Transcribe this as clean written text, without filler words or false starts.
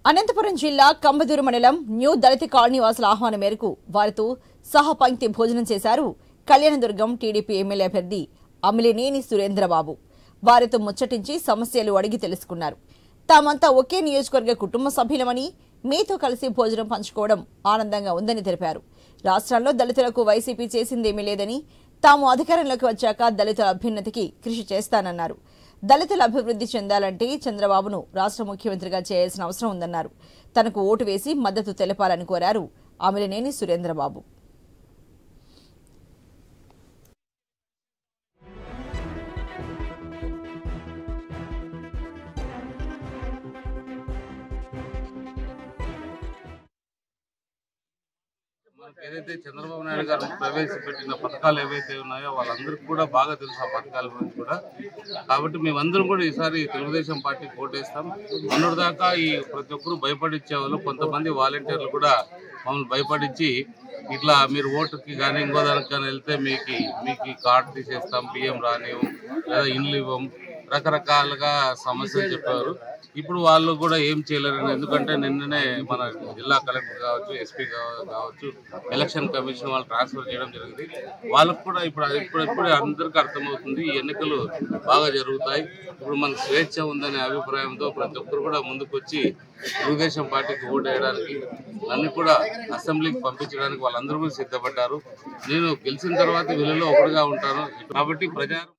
అనంతపురం జిల్లా కంబదూరు మండలం న్యూ దళిత కాలనీ వాసుల ఆహ్వానం మేరకు వారితో సహపంక్తి భోజనం చేశారు కళ్యాణదుర్గం టీడీపీ ఎమ్మెల్యే అభ్యర్థి అమిలినేని సురేంద్రబాబు. వారితో ముచ్చటించి సమస్యలు అడిగి తెలుసుకున్నారు. తామంతా ఒకే నియోజకవర్గ కుటుంబ సభ్యులమని, మీతో కలిసి భోజనం పంచుకోవడం ఆనందంగా ఉందని తెలిపారు. రాష్ట్రంలో దళితులకు వైసీపీ చేసిందేమీ లేదని, తాము అధికారంలోకి వచ్చాక దళితుల అభ్యున్నతికి కృషి చేస్తానన్నారు. దళితుల అభివృద్ధి చెందాలంటే చంద్రబాబును రాష్ట్ర ముఖ్యమంత్రిగా చేయాల్సిన అవసరం ఉందన్నారు. తనకు ఓటు వేసి మద్దతు తెలపాలని కోరారు అమిలినేని సురేంద్రబాబు. ఏదైతే చంద్రబాబు నాయుడు గారు ప్రవేశపెట్టిన పథకాలు ఏవైతే ఉన్నాయో వాళ్ళందరికీ కూడా బాగా తెలుసు ఆ పథకాల గురించి కూడా. కాబట్టి మేమందరం కూడా ఈసారి తెలుగుదేశం పార్టీకి ఓటేస్తాం. మొన్నటిదాకా ఈ ప్రతి ఒక్కరు భయపడిచ్చేవాళ్ళు, కొంతమంది వాలంటీర్లు కూడా మమ్మల్ని భయపడించి ఇట్లా మీరు ఓటుకి కానీ ఇంకో దానికి కానీ వెళ్తే మీకు కార్డు తీసేస్తాం, బియ్యం రానివ్వం, లేదా ఇండ్లు ఇవ్వం, రకరకాలుగా సమస్యలు చెప్పారు. ఇప్పుడు వాళ్ళు కూడా ఏం చేయలేరు. ఎందుకంటే నిన్ననే మన జిల్లా కలెక్టర్ కావచ్చు, ఎస్పీ కావచ్చు, ఎలక్షన్ కమిషన్ వాళ్ళు ట్రాన్స్ఫర్ చేయడం జరిగింది. వాళ్ళకు కూడా ఇప్పుడు అందరికీ అర్థమవుతుంది ఈ ఎన్నికలు బాగా జరుగుతాయి, ఇప్పుడు మనకు స్వేచ్ఛ ఉందనే అభిప్రాయంతో ప్రతి ఒక్కరు కూడా ముందుకు వచ్చి తెలుగుదేశం పార్టీకి ఓటు వేయడానికి, నన్ను కూడా అసెంబ్లీకి పంపించడానికి వాళ్ళందరూ కూడా సిద్ధపడ్డారు. నేను గెలిచిన తర్వాత వీళ్ళలో ఒకటిగా ఉంటాను. కాబట్టి